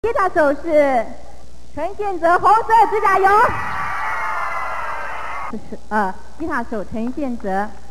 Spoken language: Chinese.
吉他手是陈建泽，红色指甲油。这是吉他手陈建泽。